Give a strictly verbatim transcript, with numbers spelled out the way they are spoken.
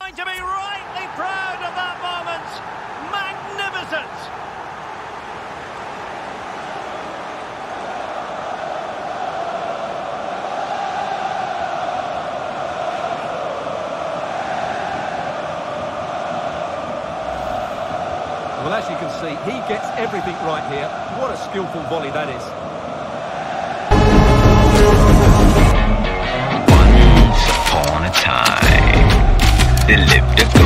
going to be rightly proud of that moment. Magnificent. Well, as you can see, he gets everything right here. What a skillful volley that is. Once upon a time, there lived a